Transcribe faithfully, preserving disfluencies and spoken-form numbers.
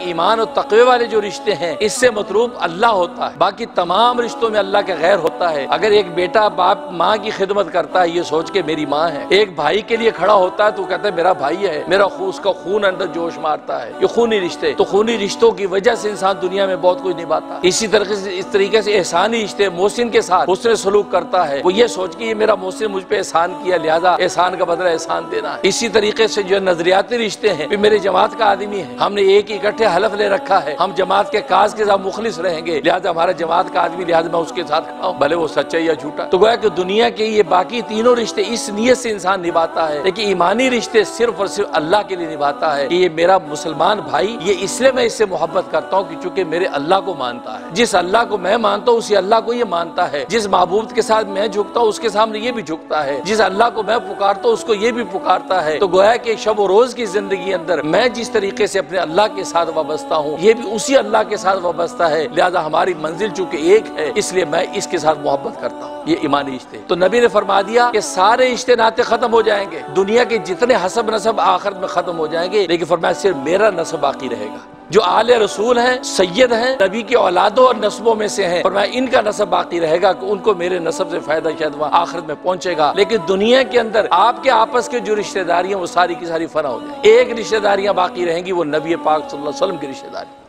ईमान और तकवे वाले जो रिश्ते हैं इससे मतलूब अल्लाह होता है। बाकी तमाम रिश्तों में अल्लाह के गैर होता है। अगर एक बेटा बाप माँ की खिदमत करता है ये सोच के मेरी माँ है, एक भाई के लिए खड़ा होता है तो कहता है मेरा भाई है, मेरा खून, उसका खून अंदर जोश मारता है, ये खूनी रिश्ते। तो खूनी रिश्तों की वजह से इंसान दुनिया में बहुत कुछ निभाता है। इसी तरीके से इस तरीके से एहसानी रिश्ते, मोहसिन के साथ हुस्न सलूक करता है, वो ये सोच के ये मेरा मोहसिन मुझ पे एहसान किया लिहाजा एहसान का बदला एहसान देना है। इसी तरीके से जो नजरियाती रिश्ते हैं, मेरे जमात का आदमी है, हमने एक इकट्ठे हलफ ले रखा है, हम जमात के काज के साथ मुखलिस रहेंगे, लिहाजा हमारा जमात का आदमी, लिहाजा मैं उसके साथ खड़ा हूं, भले वो सच्चा या झूठा। तो गोया कि दुनिया के ये बाकी तीनों रिश्ते इस नीयत से इंसान निभाता है, लेकिन ईमानी रिश्ते सिर्फ और सिर्फ अल्लाह के लिए निभाता है कि ये मेरा मुसलमान भाई, ये इसलिए मैं इससे मोहब्बत करता हूँ कि चूंकि मेरे अल्लाह को मानता है। जिस अल्लाह को मैं मानता हूँ उसी अल्लाह को ये मानता है। जिस महबूब के साथ मैं झुकता हूँ उसके सामने ये भी झुकता है। जिस अल्लाह को मैं पुकारता हूँ उसको ये भी पुकारता है। तो गोया कि शब और रोज की जिंदगी अंदर मैं जिस तरीके से अपने अल्लाह के साथ वाबस्ता हूँ ये भी उसी अल्लाह के साथ वाबस्ता है। लिहाजा हमारी मंजिल चूंकि एक है इसलिए मैं इसके साथ मोहब्बत करता हूँ। ये ईमानी रिश्ते। तो नबी ने फरमा दिया कि सारे रिश्ते नाते खत्म हो जाएंगे, दुनिया के जितने हसब नसब आखिरत में खत्म हो जाएंगे, लेकिन फरमाया सिर्फ मेरा नस्ब बाकी रहेगा। जो आले रसूल हैं, सैयद हैं, नबी की औलादों और नस्बों में से हैं, फरमाया इनका नस्ब बाकी रहेगा कि उनको मेरे नस्ब से फायदा शायद वहाँ आखिरत में पहुंचेगा। लेकिन दुनिया के अंदर आपके आपस के जो रिश्तेदारियां वो सारी की सारी फना हो जाएंगी। एक रिश्तेदारियां बाकी रहेंगी, वो नबी पाक सल्लल्लाहु अलैहि वसल्लम की रिश्तेदारी।